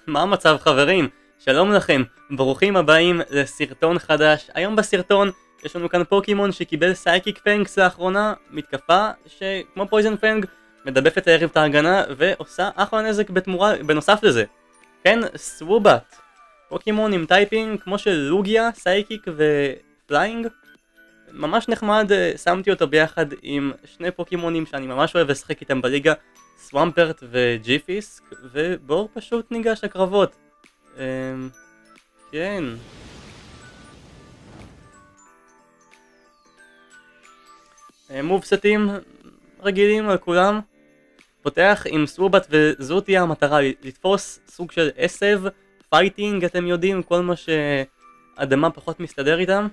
מה המצב חברים? שלום לכם, ברוכים הבאים לסרטון חדש. היום בסרטון יש לנו כאן פוקימון שקיבל סייקיק פנגס לאחרונה, מתקפה שכמו פויזן פנג מדבפת לערב את ההגנה ועושה אחלה נזק בתמורה בנוסף לזה. כן, סוובט, פוקימון עם טייפינג כמו של לוגיה, סייקיק ופליינג. ממש נחמד, שמתי אותו ביחד עם שני פוקימונים שאני ממש אוהב לשחק איתם בליגה, סוואמפרט וג'יפיסק, ובואו פשוט ניגש לקרבות. כן. מובסטים רגילים על כולם. פותח עם סוובט וזו תהיה המטרה, לתפוס סוג של עשב, פייטינג, אתם יודעים, כל מה שאדמה פחות מסתדר איתם.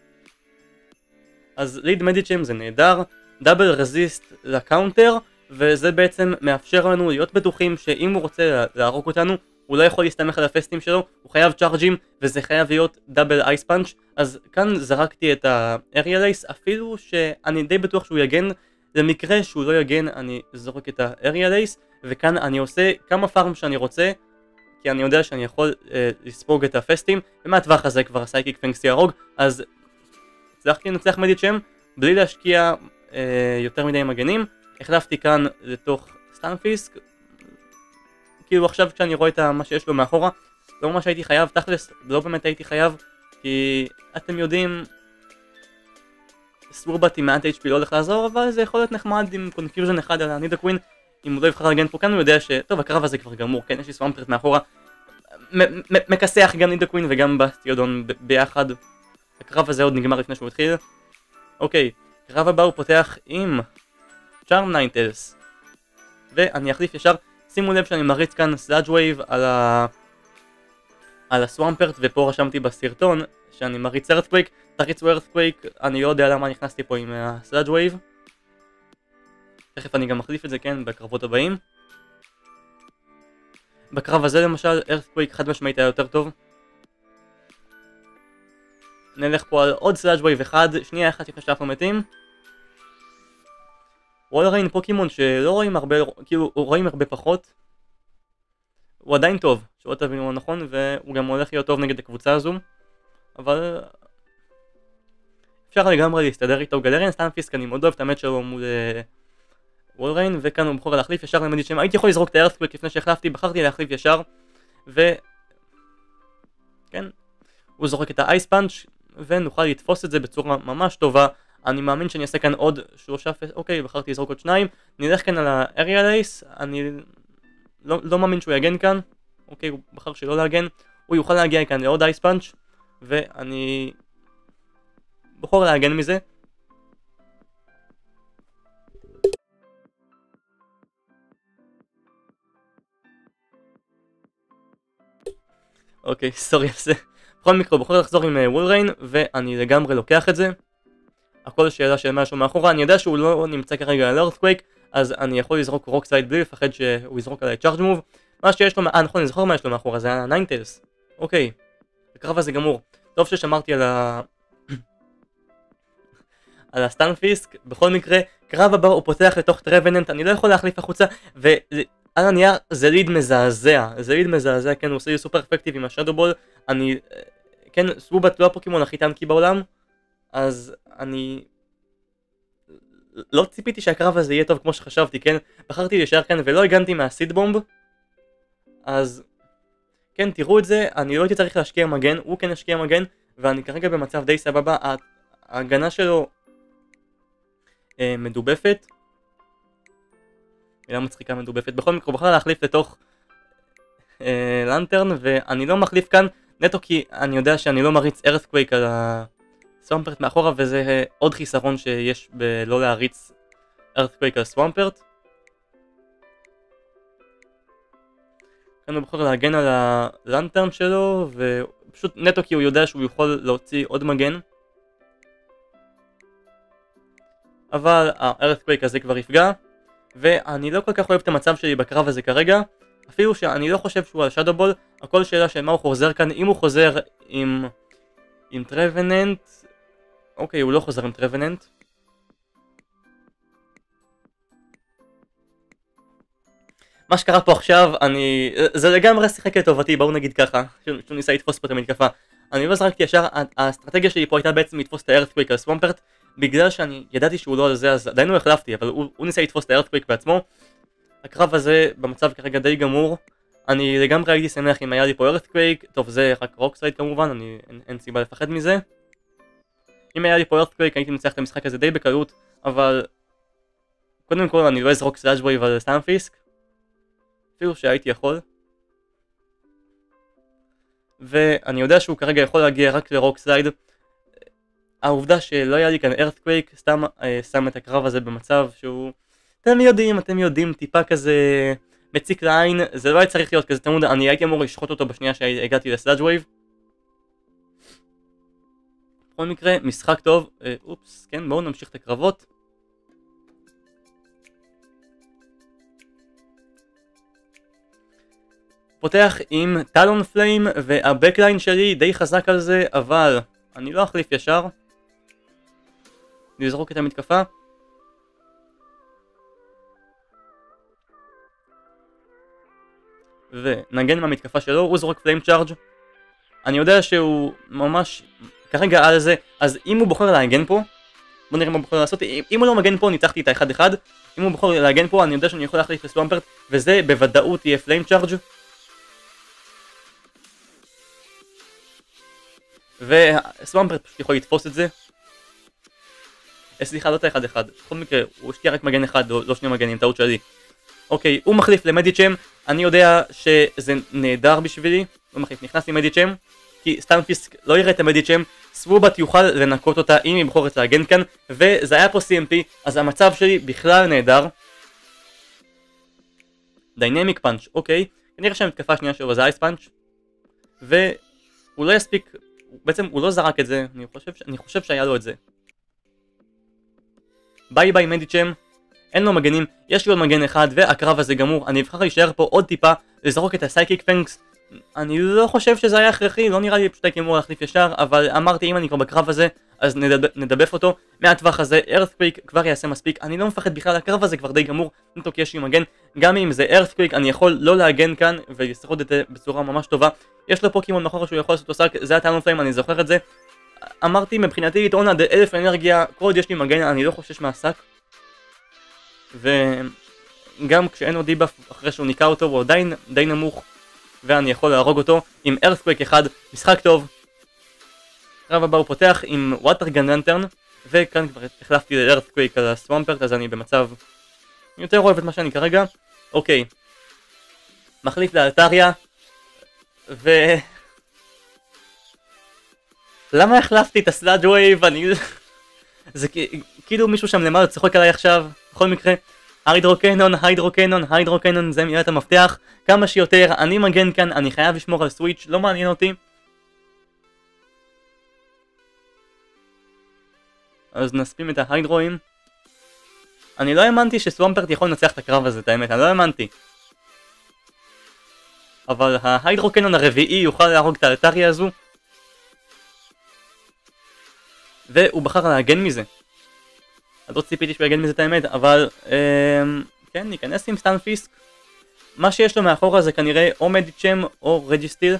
אז ליד מדיצ'ם זה נהדר, דאבל רזיסט לקאונטר, וזה בעצם מאפשר לנו להיות בטוחים שאם הוא רוצה להרוג אותנו, הוא לא יכול להסתמך על הפסטים שלו, הוא חייב צ'ארג'ים, וזה חייב להיות דאבל אייס פאנץ'. אז כאן זרקתי את האריאל אייס, אפילו שאני די בטוח שהוא יגן, למקרה שהוא לא יגן אני זורק את האריאל אייס, וכאן אני עושה כמה פארם שאני רוצה, כי אני יודע שאני יכול לספוג את הפסטים, ומהטווח הזה כבר הסייקיק פנגס יהרוג, אז הצלחתי לנצח מדיצ'ם בלי להשקיע יותר מדי מגנים. החלפתי כאן לתוך סטנפיסק, כאילו עכשיו כשאני רואה את מה שיש לו מאחורה, לא ממש הייתי חייב, תכלס לא באמת הייתי חייב, כי אתם יודעים סוורבט עם מעט HP לא הולך לעזור, אבל זה יכול להיות נחמד עם קונפיוז'ן אחד על הנידה קווין. אם הוא לא יבחר לגן פה כאן הוא יודע שטוב, הקרב הזה כבר גמור, כן, יש לי סוואמפרט מאחורה, מכסח גם נידה קווין וגם בסטיודון ביחד. הקרב הזה עוד נגמר לפני שהוא התחיל. אוקיי, הקרב הבא הוא פותח עם צ'ארם ניינטלס, ואני אחליף ישר. שימו לב שאני מריץ כאן סלאג' ווייב על הסוואמפרט, ופה רשמתי בסרטון שאני מריץ ארת'קווייק. תריצו ארת'קווייק, אני לא יודע למה נכנסתי פה עם הסלאג' ווייב, תכף אני גם מחליף את זה, כן, בקרבות הבאים. בקרב הזה למשל ארת'קווייק חד משמעית היה יותר טוב. נלך פה על עוד סלאג' ווייב אחד, שנייה אחת לפני שאנחנו מתים. וולריין פוקימון שלא רואים הרבה, כאילו רואים הרבה פחות. הוא עדיין טוב, שלא תבינו נכון, והוא גם הולך להיות טוב נגד הקבוצה הזו, אבל אפשר לגמרי להסתדר איתו. גלריאן סטנפיסק, אני מאוד אוהב את המאץ' שלו מול וולריין, וכאן הוא בוחר להחליף ישר למדיצ'ם. הייתי יכול לזרוק את הארת'קווייק לפני שהחלפתי, בחרתי להחליף ישר, כן, הוא זורק את האייס פאנץ' ונוכל לתפוס את זה בצורה ממש טובה. אני מאמין שאני אעשה כאן עוד 3 אוקיי, בחרתי לזרוק עוד 2. נלך כאן על האריאל אייס, אני לא מאמין שהוא יגן כאן. אוקיי, הוא בחר שלא להגן, הוא יוכל להגיע כאן לעוד אייס פאנץ', ואני בוחר להגן מזה. אוקיי, סורי על זה. בכל מקרה, בוחר לחזור עם וולריין, ואני לגמרי לוקח את זה. הכל שאלה של משהו מאחורה, אני יודע שהוא לא נמצא כרגע על ארת'קווייק, אז אני יכול לזרוק רוקסייד בלי לפחד שהוא יזרוק עליי צ'ארג' מוב. מה שיש לו, נכון, אני זוכר מה יש לו מאחורה, זה הניינטלס. אוקיי, הקרב הזה גמור. טוב ששמרתי על הסטנפיסק. בכל מקרה, קרב הבא הוא פותח לתוך טרווננט, אני לא יכול להחליף החוצה, ועל הנייר זה ליד מזעזע, כן, הוא עושה לי סופר אפקטיב עם השאדו בול. אני, כן, סוובט לא הפוקימון הכי טנקי בעולם, אז אני לא ציפיתי שהקרב הזה יהיה טוב כמו שחשבתי, כן? בחרתי להישאר כאן ולא הגנתי מהסיד בומב, אז כן, תראו את זה, אני לא הייתי צריך להשקיע מגן, הוא כן השקיע מגן, ואני כרגע במצב די סבבה. ההגנה שלו מדובפת, מילה מצחיקה מדובפת. בכל מקרה, בחר להחליף לתוך לנטרן, ואני לא מחליף כאן נטו כי אני יודע שאני לא מריץ ארת'קווייק על סוואמפרט מאחורה, וזה עוד חיסרון שיש בלא להריץ ארת'קווייק על סוואמפרט. כאן הוא בוחר להגן על הלנטרן שלו, ופשוט נטו כי הוא יודע שהוא יכול להוציא עוד מגן, אבל הארת'קווייק הזה כבר יפגע, ואני לא כל כך אוהב את המצב שלי בקרב הזה כרגע, אפילו שאני לא חושב שהוא על שאדו בול. הכל שאלה של מה הוא חוזר כאן. אם הוא חוזר עם טרווננט, אוקיי, הוא לא חוזר עם טרווננט. מה שקרה פה עכשיו, זה לגמרי שיחק לטובתי, בואו נגיד ככה, שהוא ניסה לתפוס פה את המתקפה. אני לא זרקתי ישר, האסטרטגיה שלי פה הייתה בעצם לתפוס את הארת'קוויק על סוואמפרט, בגלל שאני ידעתי שהוא לא על זה, אז עדיין לא החלפתי, אבל הוא ניסה לתפוס את הארת'קוויק בעצמו. הקרב הזה במצב כרגע די גמור, אני לגמרי הייתי שמח אם היה לי פה ארת'קוויק, טוב זה רק רוקסייד כמובן, אין סיבה לפחד מזה. אם היה לי פה ארת'קוויק הייתי מנצח את המשחק הזה די בקלות, אבל קודם כל אני לא אזרוק סלאש ווייב על סטאנפיסק, אפילו שהייתי יכול. ואני יודע שהוא כרגע יכול להגיע רק לרוקסייד. העובדה שלא היה לי כאן ארת'קוויק סתם שם את הקרב הזה במצב שהוא, אתם יודעים, טיפה כזה מציק לעין, זה לא היה צריך להיות כזה תמוד, אני הייתי אמור לשחוט אותו בשנייה שהגעתי לסלאג' ווייב. בכל מקרה, משחק טוב, אופס, כן, בואו נמשיך את הקרבות. פותח עם טלון פליים, והבקליין שלי די חזק על זה, אבל אני לא אחליף ישר. נזרוק את המתקפה. ונגן מהמתקפה שלו, הוא זורק פליים צ'ארג'. אני יודע שהוא ממש כרגע על זה, אז אם הוא בוחר להגן פה, בוא נראה מה הוא בוחר לעשות. אם הוא לא מגן פה, ניצחתי את ה-1-1. אם הוא בוחר להגן פה, אני יודע שאני יכול להחליף לסוואמפרט, וזה בוודאות יהיה פליים צ'ארג'. וסוואמפרט פשוט יכול לתפוס את זה. סליחה, לא את ה-1-1. בכל מקרה, הוא השקיע רק מגן אחד, לא שני מגנים, טעות שלי. אוקיי, הוא מחליף למדיצ'ם. אני יודע שזה נהדר בשבילי. הוא מחליף, נכנס למדיצ'ם, כי סטאנפיסק לא יראה את המדיצ'ם. סוואמפרט יוכל לנקות אותה אם היא בוחרת להגן כאן, וזה היה פה CMP, אז המצב שלי בכלל נהדר. דיינמיק פאנץ', אוקיי. כנראה שהמתקפה השנייה שלו זה אייס פאנץ', והוא לא יספיק, בעצם הוא לא זרק את זה, אני חושב שהיה לו את זה. ביי ביי מדיצ'ם, אין לו מגנים, יש לי עוד מגן אחד והקרב הזה גמור. אני אבחר להישאר פה עוד טיפה, לזרוק את הסייקיק פנקס. אני לא חושב שזה היה הכרחי, לא נראה לי פשוט הייתי אמור להחליף ישר, אבל אמרתי אם אני כבר בקרב הזה, אז נדבף אותו. מהטווח הזה, ארת'קוויק כבר יעשה מספיק, אני לא מפחד בכלל, הקרב הזה כבר די גמור, נתו כי יש לי מגן, גם אם זה ארת'קוויק אני יכול לא להגן כאן ולשרוד את זה בצורה ממש טובה. יש לו פוקימון מאחור שהוא יכול לעשות אותו סאק, זה הטלון פליים, אני זוכר את זה. אמרתי מבחינתי לטעון עד 1000 אנרגיה, כל עוד יש לי מגן אני לא חושש מהסאק. וגם כשאין לו דיבאף אחרי שהוא ניקה אותו הוא עדיין די נמוך, ואני יכול להרוג אותו עם ארת'קוויק אחד. משחק טוב. הקרב הבא הוא פותח עם ווטרגן לנטרן, וכאן כבר החלפתי לארת'קוויק על הסוואמפרט, אז אני במצב יותר אוהב את מה שאני כרגע. אוקיי, מחליף לאלטריה, למה החלפתי את הסלאג' ווייב? זה כאילו מישהו שם למעלה צוחק עליי עכשיו. בכל מקרה, היידרוקנון זה מילת המפתח, כמה שיותר. אני מגן כאן, אני חייב לשמור על סוויץ', לא מעניין אותי. אז נספים את ההיידרואים. אני לא האמנתי שסוואמפרט יכול לנצח את הקרב הזה, את האמת, אני לא האמנתי. אבל ההיידרוקנון הרביעי יוכל להרוג את האלטריה הזו, והוא בחר להגן מזה. אז לא ציפיתי שהוא יגן מזה את האמת, אבל כן, ניכנס עם סטאנפיסק. מה שיש לו מאחורה זה כנראה או מדיצ'ם או רג'יסטיל.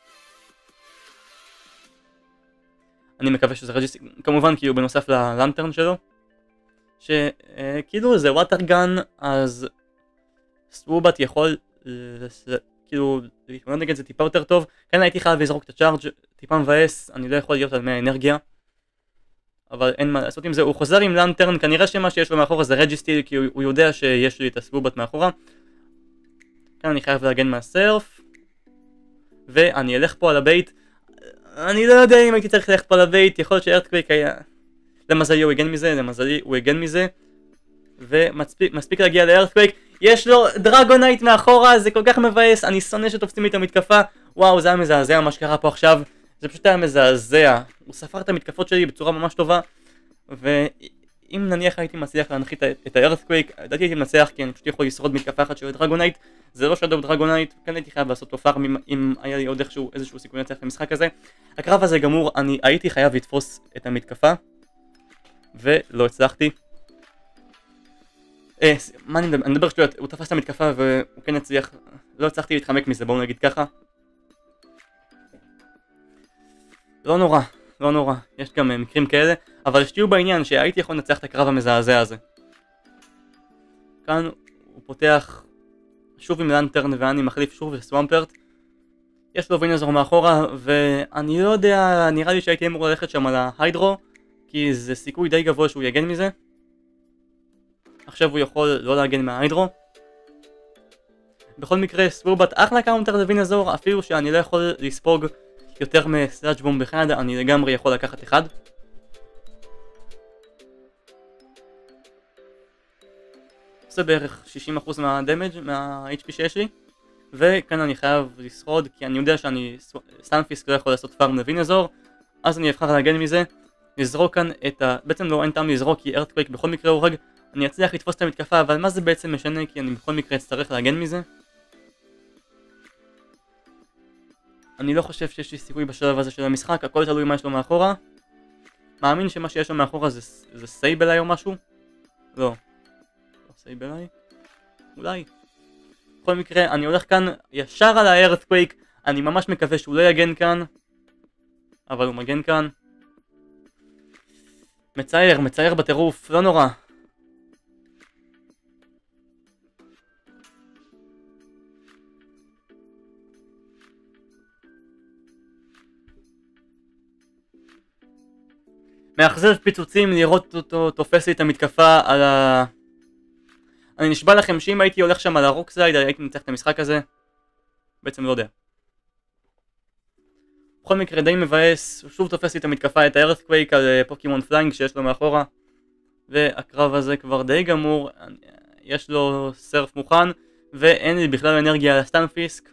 אני מקווה שזה רג'יסטיל, כמובן כאילו בנוסף ללנטרן שלו, שכאילו זה ווטרגן, אז סוואמפרט יכול כאילו להתמודד נגד זה טיפה יותר טוב. כן הייתי חייב לזרוק את הצ'ארג', טיפה מבאס, אני לא יכול להיות על 100 אנרגיה, אבל אין מה לעשות עם זה. הוא חוזר עם לנטרן, כנראה שמה שיש לו מאחורה זה רג'יסטיל, כי הוא יודע שיש לי את הסוואמפרט מאחורה. כאן אני חייב להגן מהסרף, ואני אלך פה על הבייט. אני לא יודע אם הייתי צריך ללכת פה על הבייט, יכול להיות שארת'קוויק היה... למזלי הוא הגן מזה, ומספיק להגיע לארת'קוויק. יש לו דרגונייט מאחורה, זה כל כך מבאס, אני שונא שתופסים לי את המתקפה. וואו, זה היה מזעזע מה שקרה פה עכשיו, זה פשוט היה מזעזע. הוא ספר את המתקפות שלי בצורה ממש טובה, ואם נניח הייתי מצליח להנחית את הארת'קוויק, לדעתי הייתי מנצח, כי אני פשוט יכול לשרוד מתקפה אחת של דרגונייט. זה לא שדו דרגונייט, כאן הייתי חייב לעשות לו פארם אם היה לי עוד איזשהו סיכוי לנצח למשחק הזה. הקרב הזה גמור, אני הייתי חייב לתפוס את המתקפה, ולא הצלחתי. מה אני מדבר? אני מדבר שטויות, הוא תפס את המתקפה והוא כן הצליח, לא הצלחתי להתחמק מזה, בואו נגיד ככה. לא נורא, לא נורא, יש גם מקרים כאלה, אבל שתהיו בעניין שהייתי יכול לנצח את הקרב המזעזע הזה. כאן הוא פותח שוב עם לנטרן ואני מחליף שוב לסוואמפרט. יש לו וינזור מאחורה ואני לא יודע, נראה לי שהייתי אמור ללכת שם על ההיידרו, כי זה סיכוי די גבוה שהוא יגן מזה. עכשיו הוא יכול לא להגן מההיידרו. בכל מקרה סוואמפרט אחלה קאונטר לווינזור, אפילו שאני לא יכול לספוג יותר מסלאג' בום אחד, אני לגמרי יכול לקחת אחד. עושה בערך 60% מהדמג' מה-HP שיש לי, וכאן אני חייב לשרוד כי אני יודע שאני סטנפיסק לא יכול לעשות פארם לווינזור, אז אני אבחר להגן מזה, לזרוק כאן את בעצם לא אין טעם לזרוק כי ארת'קווייק בכל מקרה הורג, אני אצליח לתפוס את המתקפה, אבל מה זה בעצם משנה כי אני בכל מקרה אצטרך להגן מזה. אני לא חושב שיש לי סיכוי בשלב הזה של המשחק, הכל תלוי מה יש לו מאחורה. מאמין שמה שיש לו מאחורה זה סייבליי או משהו? לא. סייבליי? אולי. בכל מקרה, אני הולך כאן ישר על הארת'קווייק, אני ממש מקווה שהוא לא יגן כאן, אבל הוא מגן כאן. מצער, מצער בטירוף, לא נורא. מאכזב פיצוצים לראות אותו תופס לי את המתקפה על אני נשבע לכם שאם הייתי הולך שם על הרוקסייד הייתי מנצח את המשחק הזה. בעצם לא יודע. בכל מקרה די מבאס, הוא שוב תופס לי את המתקפה, את הארת'קווייק על פוקימון פליינג שיש לו מאחורה. והקרב הזה כבר די גמור, יש לו סרף מוכן ואין לי בכלל אנרגיה על הסטנפיסק.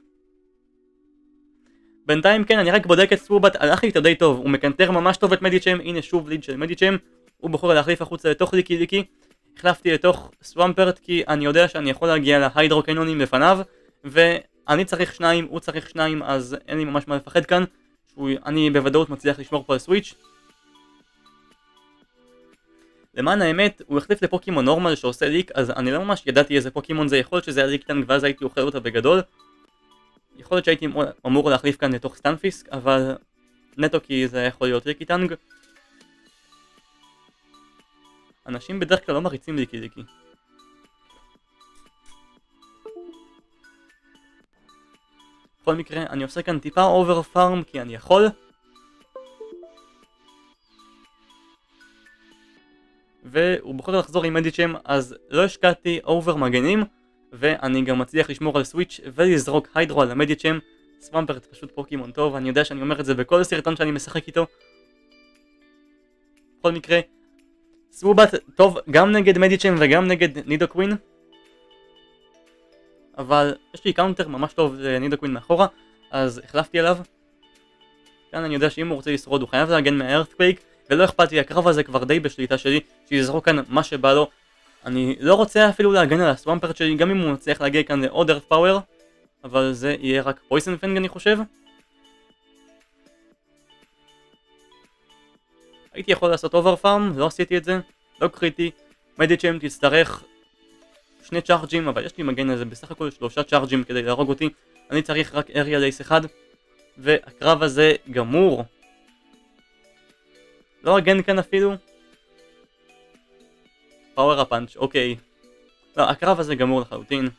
בינתיים כן, אני רק בודק את סוואמפרט, הלך לי איתו די טוב, הוא מקנטר ממש טוב את מדיצ'ם, הנה שוב ליד של מדיצ'ם, הוא בוחר להחליף החוצה לתוך ליקי ליקי, החלפתי לתוך סוואמפרט כי אני יודע שאני יכול להגיע להיידרו קנונים לפניו, ואני צריך שניים, הוא צריך שניים, אז אין לי ממש מה לפחד כאן, אני בוודאות מצליח לשמור פה על סוויץ'. למען האמת, הוא החליף לפוקימון נורמל שעושה ליק, אז אני לא ממש ידעתי איזה פוקימון זה, יכול להיות שזה היה ליק טנג ואז הייתי אוכל אותה בגדול. יכול להיות שהייתי אמור להחליף כאן לתוך סטנפיסק, אבל נטו כי זה יכול להיות ליקי טנג. אנשים בדרך כלל לא מריצים ליקי ליקי. בכל מקרה, אני עושה כאן טיפה אובר פארם כי אני יכול. והוא בכל זאת לחזור עם מדיצ'ם, אז לא השקעתי אובר מגנים. ואני גם מצליח לשמור על סוויץ' ולזרוק היידרו על המדיצ'ם. סוואמפרט פשוט פוקימון טוב, אני יודע שאני אומר את זה בכל סרטון שאני משחק איתו. בכל מקרה, סוואמפרט טוב גם נגד מדיצ'ם וגם נגד נידוקווין. אבל יש לי קאונטר ממש טוב לנידוקווין מאחורה, אז החלפתי עליו. כאן אני יודע שאם הוא רוצה לשרוד הוא חייב להגן מהארת'קווייק, ולא אכפת לי, הקרב הזה כבר די בשליטה שלי, שיזרוק כאן מה שבא לו. אני לא רוצה אפילו להגן על הסוואמפרט שלי, גם אם הוא מצליח להגיע כאן לעוד ארת פאוור, אבל זה יהיה רק פויסן פנג אני חושב. הייתי יכול לעשות אובר פארם, לא עשיתי את זה, לא קריטי. מדיצ'ם תצטרך 2 צ'ארג'ים, אבל יש לי מגן לזה בסך הכל 3 צ'ארג'ים כדי להרוג אותי. אני צריך רק אריאל אייס אחד, והקרב הזה גמור. לא הגן כאן אפילו. פאוור הפאנץ', אוקיי. לא, הקרב הזה גמור לחלוטין.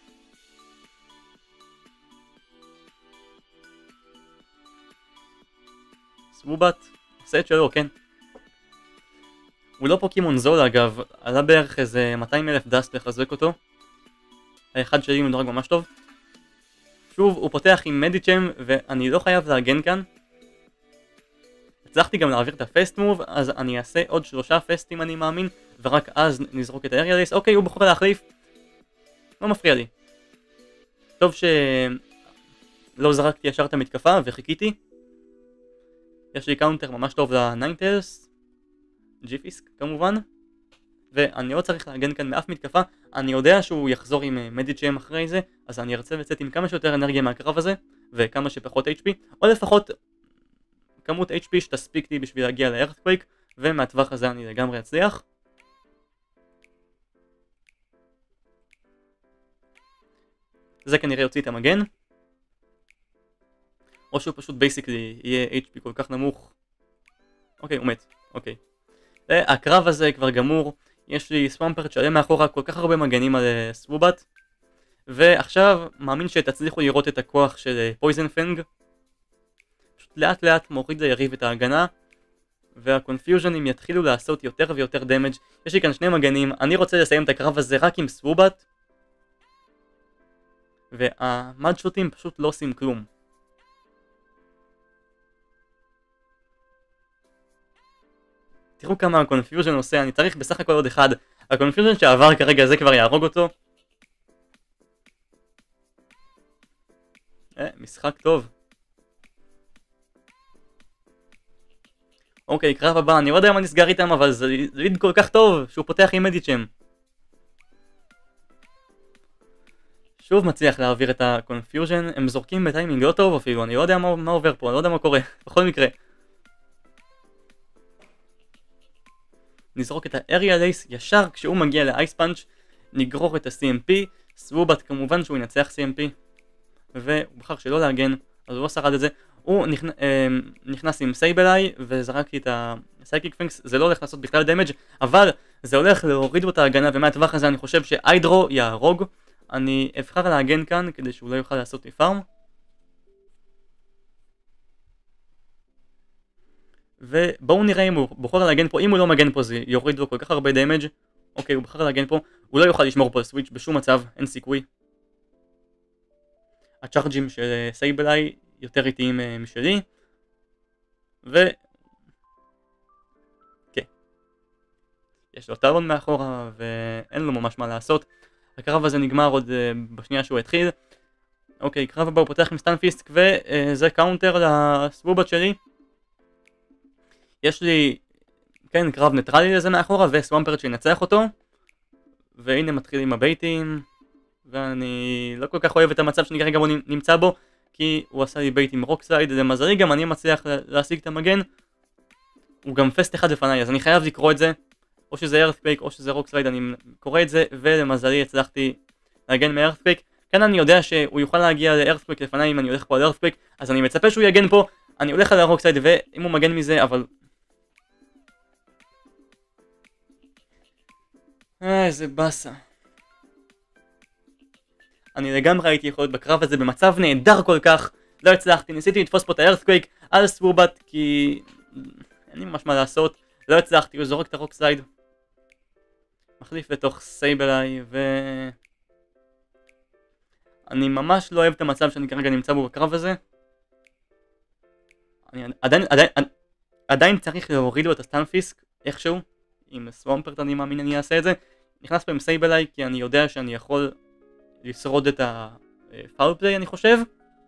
סוואמפרט עושה את שלו, כן. הוא לא פוקימון זול אגב, עלה בערך איזה 200,000 דאסט לחזק אותו. האחד שלי מדורג ממש טוב. שוב, הוא פותח עם מדיצ'ם ואני לא חייב להגן כאן. הצלחתי גם להעביר את הפסט מוב, אז אני אעשה עוד 3 פסטים אני מאמין, ורק אז נזרוק את האריאל אייס. אוקיי, הוא בוחר להחליף. לא מפריע לי. טוב שלא זרקתי ישר את המתקפה וחיכיתי. יש לי קאונטר ממש טוב לניינטלס. ג'יפיסק כמובן. ואני לא צריך להגן כאן מאף מתקפה. אני יודע שהוא יחזור עם מדיצ'ם אחרי זה, אז אני ארצה לצאת עם כמה שיותר אנרגיה מהקרב הזה, וכמה שפחות HP, או לפחות כמות HP שתספיק לי בשביל להגיע לארת'קווייק, ומהטווח הזה אני לגמרי אצליח. זה כנראה יוציא את המגן. או שהוא פשוט בייסיקלי יהיה HP כל כך נמוך. אוקיי, הוא מת. אוקיי. הקרב הזה כבר גמור. יש לי סוואמפרט שעלה מאחורה כל כך הרבה מגנים על סוובאט. ועכשיו מאמין שתצליחו לראות את הכוח של פויזן פנג. פשוט לאט לאט מוריד ליריב את ההגנה. והקונפיוז'נים יתחילו לעשות יותר ויותר דמג'. יש לי כאן שני מגנים. אני רוצה לסיים את הקרב הזה רק עם סוובאט. והמאדשוטים פשוט לא עושים כלום. תראו כמה הקונפיוז'ן עושה, אני צריך בסך הכל עוד אחד. הקונפיוז'ן שעבר כרגע זה כבר יהרוג אותו. משחק טוב. אוקיי, קרב הבא, אני לא יודע מה נסגר איתם, אבל זה ליד כל כך טוב שהוא פותח עם מדיצ'ם. שוב מצליח להעביר את הקונפיוז'ן, הם זורקים בטיימינג לא טוב אפילו, אני לא יודע מה עובר פה, אני לא יודע מה קורה, בכל מקרה. נזרוק את האריה לייס ישר כשהוא מגיע לאייס פאנץ', נגרור את ה-CMP, סוובאט כמובן שהוא ינצח CMP, והוא בחר שלא להגן, אז הוא לא שרד את זה. הוא נכנס עם סייבליי וזרק לי את הסייקיק פנקס, זה לא הולך לעשות בכלל דמג' אבל זה הולך להוריד לו את ההגנה, ומהטווח הזה אני חושב שאיידרו יהרוג. אני אבחר להגן כאן כדי שהוא לא יוכל לעשות לי פארם. ובואו נראה אם הוא בוחר להגן פה. אם הוא לא מגן פה זה יוריד לו כל כך הרבה דמג'. אוקיי, הוא בחר להגן פה, הוא לא יוכל לשמור פה על סוויץ' בשום מצב, אין סיכוי. הצ'ארג'ים של סייבליי יותר איטיים משלי. כן, יש לו טלון מאחורה ואין לו ממש מה לעשות. הקרב הזה נגמר עוד בשנייה שהוא התחיל. אוקיי, קרב הבא הוא פותח עם סטנפיסק וזה קאונטר לסוובאט שלי. יש לי, כן, קרב ניטרלי לזה מאחורה וסוואמפרט שינצח אותו. והנה מתחיל עם הבייטים. ואני לא כל כך אוהב את המצב שאני כרגע נמצא בו, כי הוא עשה לי בייט עם רוקסלייד. למזלי גם אני מצליח להשיג את המגן. הוא גם פסט אחד לפניי, אז אני חייב לקרוא את זה. או שזה ארת'קווייק או שזה רוקסלייד, אני קורא את זה, ולמזלי הצלחתי להגן מארת'קווייק. כאן אני יודע שהוא יוכל להגיע לארת'קווייק לפניי אם אני הולך פה על ארת'קווייק, אז אני מצפה שהוא יגן פה. אני הולך על הרוקסלייד ואם הוא מגן מזה, אבל... איזה באסה. אני לגמרי הייתי יכול להיות בקרב הזה במצב נהדר כל כך. לא הצלחתי, ניסיתי לתפוס פה את הארת'קווייק על סוובאט כי... אין לי ממש מה לעשות. לא הצלחתי, הוא זורק את הרוקסלייד. מחליף לתוך סייבליי אני ממש לא אוהב את המצב שאני כרגע נמצא בו בקרב הזה. אני עדיין צריך להוריד לו את הסטנפיסק איכשהו. עם סוואמפרט אני מאמין אני אעשה את זה. נכנס פה עם סייבליי כי אני יודע שאני יכול לשרוד את הפאול פליי אני חושב.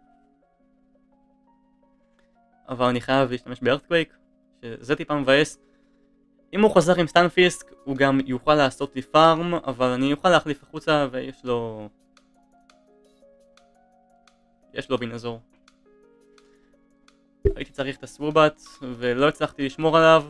אבל אני חייב להשתמש בארת'קווייק, שזה טיפה מבאס. אם הוא חוזר עם סטנפיסק הוא גם יוכל לעשות לי פארם, אבל אני אוכל להחליף החוצה ויש לו... בינזור. הייתי צריך את הסוובאט ולא הצלחתי לשמור עליו.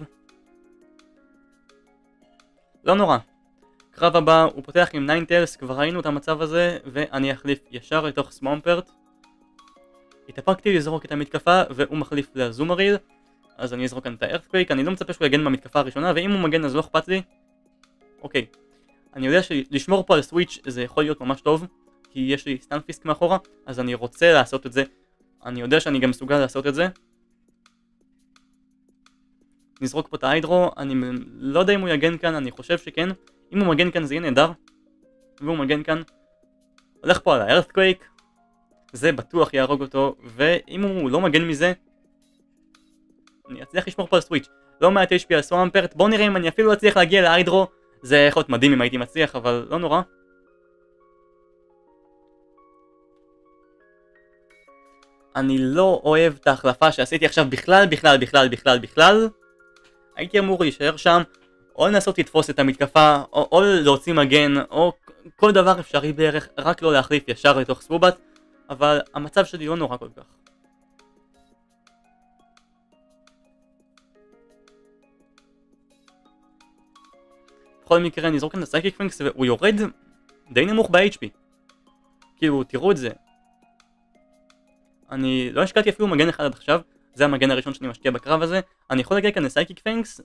לא נורא. קרב הבא הוא פותח עם ניינטלס, כבר ראינו את המצב הזה ואני אחליף ישר לתוך סוואמפרט. התאפקתי לזרוק את המתקפה והוא מחליף לזומריל, אז אני אזרוק כאן את הארת'קווייק. אני לא מצפה שהוא יגן במתקפה הראשונה, ואם הוא מגן אז לא אכפת לי. אוקיי, אני יודע שלשמור פה על סוויץ' זה יכול להיות ממש טוב, כי יש לי סטנפיסק מאחורה, אז אני רוצה לעשות את זה. אני יודע שאני גם מסוגל לעשות את זה. נזרוק פה את ההיידרו, אני לא יודע אם הוא יגן כאן, אני חושב שכן. אם הוא מגן כאן זה יהיה נהדר, והוא מגן כאן. הולך פה על הארת'קווייק, זה בטוח יהרוג אותו, ואם הוא לא מגן מזה, אני אצליח לשמור פה על סוויץ'. לא מעט HP על סוואמפרט, בואו נראה אם אני אפילו אצליח להגיע להיידרו. זה יכול להיות מדהים אם הייתי מצליח, אבל לא נורא. אני לא אוהב את ההחלפה שעשיתי עכשיו בכלל. הייתי אמור להישאר שם, או לנסות לתפוס את המתקפה, או להוציא מגן, או כל דבר אפשרי בערך, רק לא להחליף ישר לתוך סוובאט, אבל המצב שלי לא נורא כל כך. בכל מקרה נזרוק כאן את הסייקיק פנקס והוא יורד די נמוך ב-HP. כאילו, תראו את זה. אני לא השקעתי אפילו מגן אחד עד עכשיו, זה המגן הראשון שאני משקיע בקרב הזה. אני יכול להגיע כאן לסייקיק פנקס,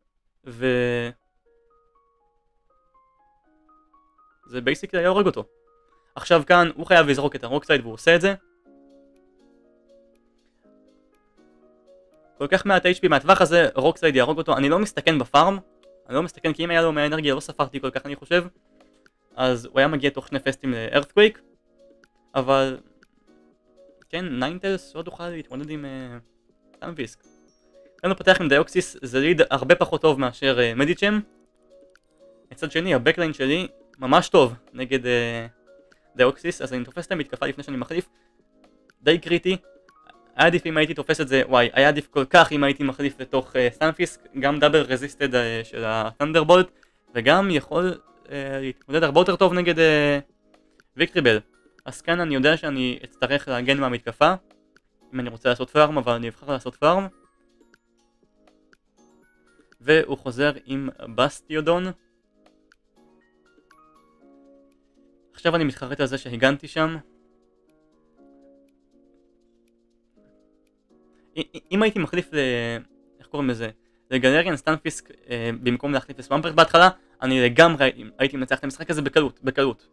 זה בייסיקלי היה הורג אותו. עכשיו כאן הוא חייב לזרוק את הרוקסייד והוא עושה את זה. כל כך מעט HP מהטווח הזה, רוקסייד יהרוג אותו. אני לא מסתכן בפארם, אני לא מסתכן כי אם היה לו מהאנרגיה לא ספרתי כל כך אני חושב. אז הוא היה מגיע תוך 2 פסטים לארת'קוויק. אבל כן, ניינטלס עוד אוכל להתמודד עם סטנפיסק. כאן הוא פותח עם דיוקסיס, זה ליד הרבה פחות טוב מאשר מדיצ'ם. מצד שני, הבקליין שלי ממש טוב נגד דיוקסיס, אז אני תופס את המתקפה לפני שאני מחליף. די קריטי. היה עדיף אם הייתי תופס את זה, וואי, היה עדיף כל כך אם הייתי מחליף לתוך סטנפיסק, גם דאבל רזיסטד של התנדרבולט, וגם יכול להתמודד הרבה יותר טוב נגד ויקטריבל. אז כאן אני יודע שאני אצטרך להגן מהמתקפה, אם אני רוצה לעשות פארם, אבל אני אבחר לעשות פארם. והוא חוזר עם בסטיודון. עכשיו אני מתחרט על זה שהגנתי שם. אם הייתי מחליף איך קוראים לזה? לגלריאן סטנפיסק במקום להחליף לסוואמפרט בהתחלה, אני לגמרי הייתי מנצח את המשחק הזה בקלות.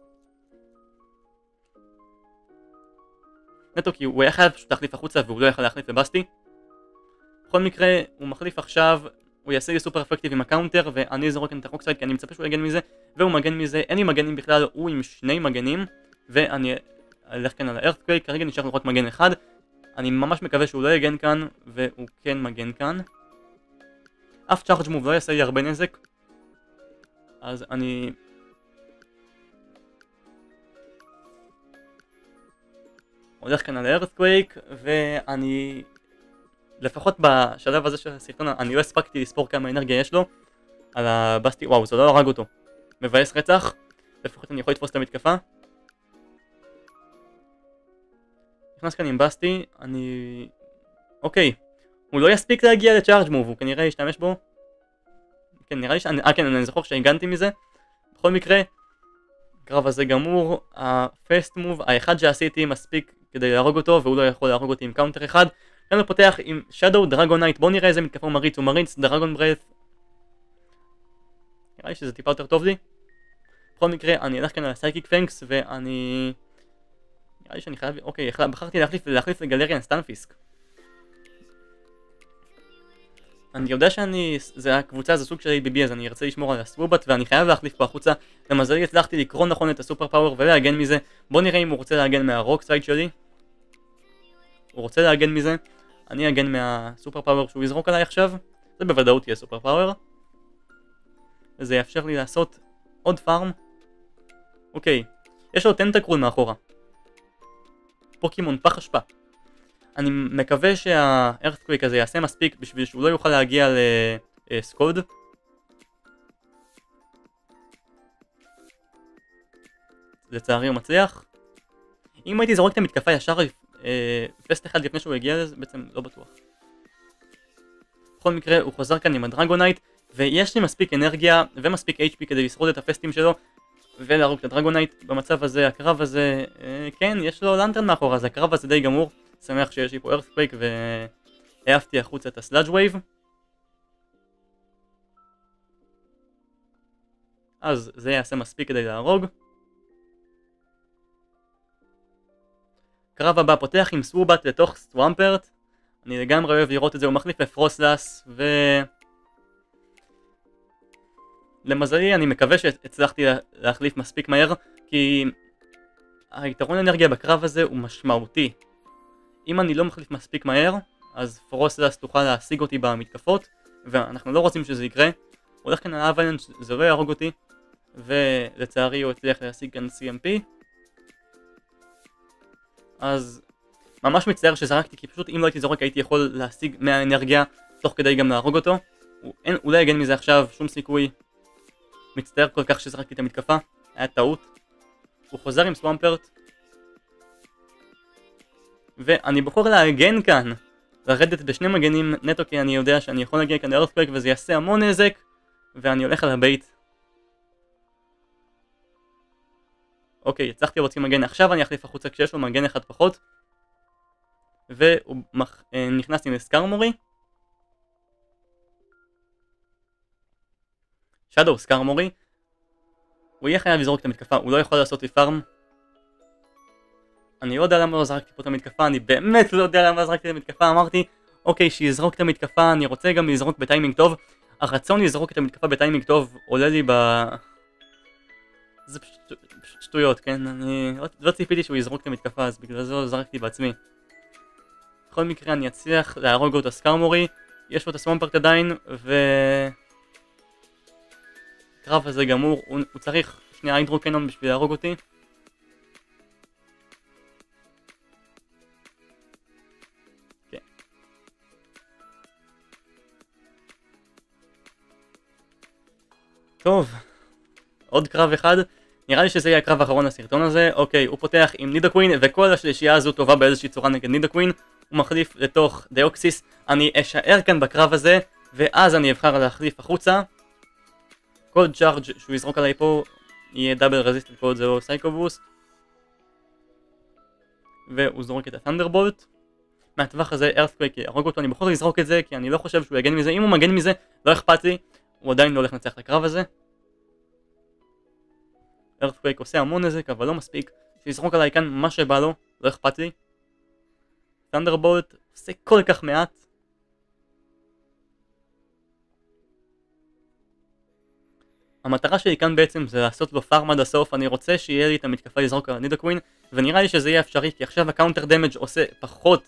נטו כי הוא היה חייב פשוט להחליף החוצה והוא לא יכול להחליף לבסטי. בכל מקרה הוא מחליף עכשיו, הוא יעשה לי סופר אפקטיב עם הקאונטר ואני אזרוק את הרוקסייד כי אני מצפה שהוא יגן מזה והוא מגן מזה, אין לי מגנים בכלל, הוא עם 2 מגנים ואני אלך כאן על הארת'קוויק, כרגע נשאר לו רק מגן אחד. אני ממש מקווה שהוא לא יגן כאן והוא כן מגן כאן. אף צ'ארג' מוב לא יעשה לי הרבה נזק, אז אני הולך כאן על הארת'קוויק ואני לפחות בשלב הזה של הסרטון אני לא הספקתי לספור כמה אנרגיה יש לו על הבסטי. וואו, זה לא הרג אותו, מבאס רצח. לפחות אני יכול לתפוס את המתקפה. נכנס כאן עם בסטי, אוקיי, הוא לא יספיק להגיע לצ'ארג' מוב, הוא כנראה ישתמש בו. כן, נראה לי כן, אני זוכר שהגנתי מזה. בכל מקרה, הקרב הזה גמור, הפסט מוב, האחד שעשיתי מספיק כדי להרוג אותו, והוא לא יכול להרוג אותי עם קאונטר אחד. כאן הוא פותח עם שדו דרגונייט, בואו נראה איזה מתקפה הוא מריץ, הוא מריץ דרגון בריית'. נראה לי שזה טיפה יותר טוב לי. בכל מקרה, אני אלך כאן על הסייקיק פנקס, ואני נראה לי שאני חייב, אוקיי, בחרתי להחליף לגלריאן סטנפיסק. אני יודע זה הקבוצה, זה סוג של ABB, אז אני ארצה לשמור על הסוובט ואני חייב להחליף פה החוצה. למזלי הצלחתי לקרוא נכון את הסופר פאוור ולהגן מזה. בוא נראה אם הוא רוצה להגן מהרוקסייד שלי. הוא רוצה להגן מזה. אני אגן מהסופר פאוור שהוא יזרוק עליי עכשיו. זה בוודאות יהיה סופר פאוור. וזה יאפשר לי לעשות עוד פארם. אוקיי, יש לו טנטקרול מאחורה. פוקימון פח אשפה. אני מקווה שהארת'קוויק הזה יעשה מספיק בשביל שהוא לא יוכל להגיע לסקוד. לצערי הוא מצליח. אם הייתי זורק את המתקפה ישר פסט אחד לפני שהוא הגיע לזה, בעצם לא בטוח. בכל מקרה הוא חוזר כאן עם הדרגונייט, ויש לי מספיק אנרגיה ומספיק HP כדי לשרוד את הפסטים שלו ולהרוג את הדרגונייט. במצב הזה, הקרב הזה, כן, יש לו לנטרן מאחורה, אז הקרב הזה די גמור. שמח שיש לי פה ארת'קוויק והעפתי החוצה את הסלאג' וייב. אז זה יעשה מספיק כדי להרוג. קרב הבא פותח עם סוובט לתוך סוואמפרט. אני לגמרי אוהב לראות את זה, הוא מחליף לפרוסלס למזלי אני מקווה שהצלחתי להחליף מספיק מהר, כי היתרון האנרגיה בקרב הזה הוא משמעותי. אם אני לא מחליף מספיק מהר, אז פרוסלס תוכל להשיג אותי במתקפות, ואנחנו לא רוצים שזה יקרה. הוא הולך כאן על האבלנץ', זה לא יהרוג אותי, ולצערי הוא הצליח להשיג כאן CMP. אז ממש מצטער שזרקתי, כי פשוט אם לא הייתי זורק הייתי יכול להשיג מהאנרגיה, תוך כדי גם להרוג אותו. הוא לא יגן מזה עכשיו, שום סיכוי. מצטער כל כך שזרקתי את המתקפה, היה טעות. הוא חוזר עם סוואמפרט. ואני בוחר להגן כאן, לרדת בשני מגנים נטו כי אני יודע שאני יכול להגיע כאן לארת'קוויק וזה יעשה המון נזק, ואני הולך על הבייט. אוקיי, הצלחתי להוציא מגן, עכשיו אני אחליף החוצה כשיש לו מגן אחד פחות. והוא נכנס עם סקרמורי. שדו סקרמורי. הוא יהיה חייב לזרוק את המתקפה, הוא לא יכול לעשות לי פארם. אני לא יודע למה לא זרקתי פה את המתקפה, אני באמת לא יודע למה זרקתי את המתקפה, אמרתי אוקיי, שיזרוק את המתקפה, אני רוצה גם לזרוק בטיימינג טוב. הרצון לזרוק את המתקפה בטיימינג טוב עולה לי זה פשוט שטויות, כן? אני לא ציפיתי שהוא יזרוק את המתקפה, אז בגלל זה לא זרקתי בעצמי. בכל מקרה אני אצליח להרוג את הסקרמורי, יש לו את הסוואמפרט עדיין, הקרב הזה גמור, הוא צריך שני היידרו קנון בשביל להרוג אותי. כן. טוב, עוד קרב אחד, נראה לי שזה יהיה הקרב האחרון לסרטון הזה. אוקיי, הוא פותח עם נידקווין, וכל השלישייה הזו טובה באיזושהי צורה נגד נידקווין. הוא מחליף לתוך דיוקסיס, אני אשאר כאן בקרב הזה, ואז אני אבחר להחליף החוצה. כל צ'ארג' שהוא יזרוק עליי פה יהיה דאבל רזיסטנט, כל זה לא סייקו בוסט. והוא זורק את הת'נדרבולט. מהטווח הזה ארת'קווייק יהרוג אותו, אני בוחר לזרוק את זה כי אני לא חושב שהוא יגן מזה. אם הוא מגן מזה לא אכפת לי, הוא עדיין לא הולך לנצח את הקרב הזה. ארת'קווייק עושה המון נזק אבל לא מספיק, שיזרוק עליי כאן מה שבא לו, לא אכפת לי. ת'נדרבולט עושה כל כך מעט. המטרה שלי כאן בעצם זה לעשות לו פארם עד הסוף, אני רוצה שיהיה לי את המתקפה לזרוק על נידקווין, ונראה לי שזה יהיה אפשרי כי עכשיו הקאונטר דמג' עושה פחות.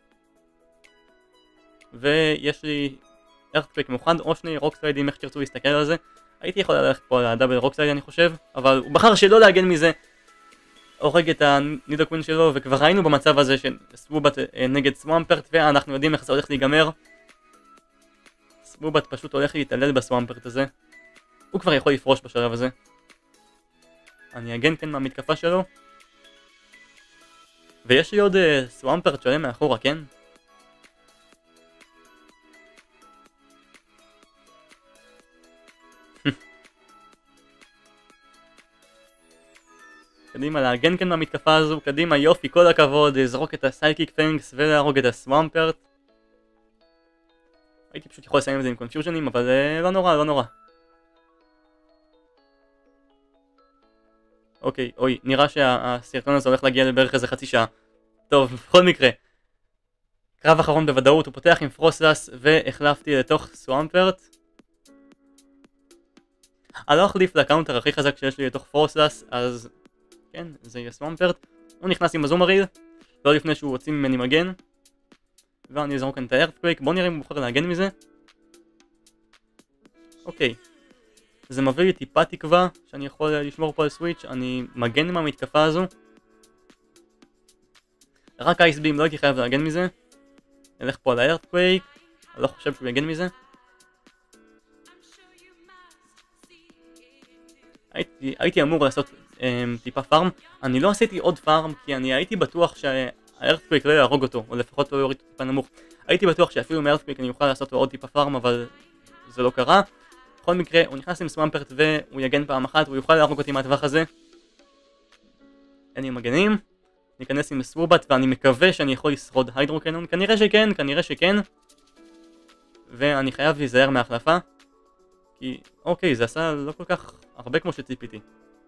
ויש לי ארת'קווייק מאוחד או שני רוקסליידים, איך שתרצו להסתכל על זה. הייתי יכול ללכת פה על הדאבל רוקסלייד אני חושב, אבל הוא בחר שלא להגן מזה. הורג את הנידקווין שלו, וכבר ראינו במצב הזה שסבובת נגד סוואמפרט, ואנחנו יודעים איך זה הולך להיגמר. סבובת פשוט הולך להתעלל בסוואמפרט הזה. הוא כבר יכול לפרוש בשלב הזה. אני אגן כאן מהמתקפה שלו. ויש לי עוד סוואמפרט שלם מאחורה, כן? קדימה להגן כאן מהמתקפה הזו, קדימה יופי, כל הכבוד, לזרוק את הסייקיק פנקס ולהרוג את הסוואמפרט. הייתי פשוט יכול לסיים את זה עם קונפיוז'נים, אבל לא נורא, לא נורא. אוקיי, אוי, נראה שהסרטון הזה הולך להגיע לבערך איזה חצי שעה. טוב, בכל מקרה. קרב אחרון בוודאות, הוא פותח עם פרוסלס והחלפתי לתוך סוואמפרט. אני לא אחליף לקאונטר הכי חזק שיש לי לתוך פרוסלס, אז כן, זה יהיה סוואמפרט. הוא נכנס עם הזומריל, לא לפני שהוא הוציא ממני מגן. ואני אזרוק כאן את הארת'קווייק, בוא נראה אם הוא בוחר להגן מזה. אוקיי. זה מביא לי טיפה תקווה שאני יכול לשמור פה על סוויץ', אני מגן מהמתקפה הזו. רק אייסבים, לא הייתי חייב להגן מזה. נלך פה על הארת'קווייק, אני לא חושב שהוא יגן מזה. הייתי אמור לעשות טיפה פארם, אני לא עשיתי עוד פארם כי אני הייתי בטוח שהארת'קווייק לא יהרוג אותו, או לפחות לא יוריד אותו טיפה נמוך. הייתי בטוח שאפילו מארת'קווייק אני אוכל לעשות לו עוד טיפה פארם, אבל זה לא קרה. בכל מקרה, הוא נכנס עם סוואמפרט והוא יגן פעם אחת, הוא יוכל להרוג אותי מהטווח הזה. אין לי מגנים, ניכנס עם סוואבט ואני מקווה שאני יכול לשרוד היידרו קנון, כנראה שכן, כנראה שכן. ואני חייב להיזהר מההחלפה, כי אוקיי, זה עשה לא כל כך הרבה כמו שציפיתי.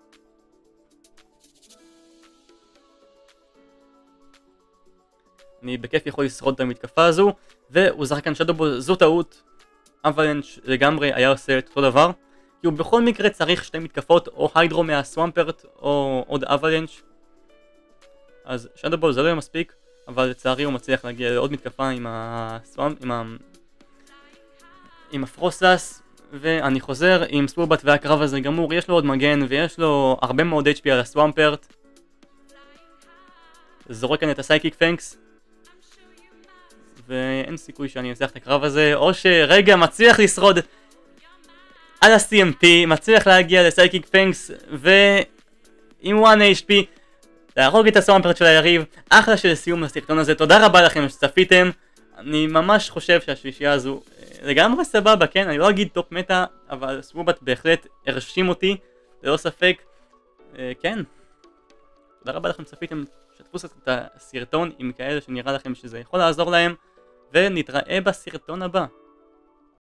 אני בכיף יכול לשרוד את המתקפה הזו, והוא זרק כאן שדובול, זו טעות. אבלנץ' לגמרי היה עושה את אותו דבר, כי הוא בכל מקרה צריך שתי מתקפות, או היידרו מהסוואמפרט, או עוד אבלנץ'. אז שדובול זה לא יהיה מספיק, אבל לצערי הוא מצליח להגיע לעוד מתקפה עם הפרוסלס, ואני חוזר עם סוואבט והקרב הזה גמור, יש לו עוד מגן, ויש לו הרבה מאוד HP על הסוואמפרט. זורק כאן את הסייקיק פנקס. ואין סיכוי שאני אצליח את הקרב הזה, או שרגע מצליח לשרוד על ה-CMP, מצליח להגיע לסייקיק פנקס ועם 1 HP להרוג את הסוואמפרט של היריב. אחלה של סיום לסרטון הזה, תודה רבה לכם שצפיתם. אני ממש חושב שהשלישייה הזו לגמרי סבבה, כן, אני לא אגיד טופ מטה, אבל סוואבט בהחלט הרשים אותי ללא ספק. כן, תודה רבה לכם צפיתם, שתפו את הסרטון עם כאלה שנראה לכם שזה יכול לעזור להם, ונתראה בסרטון הבא.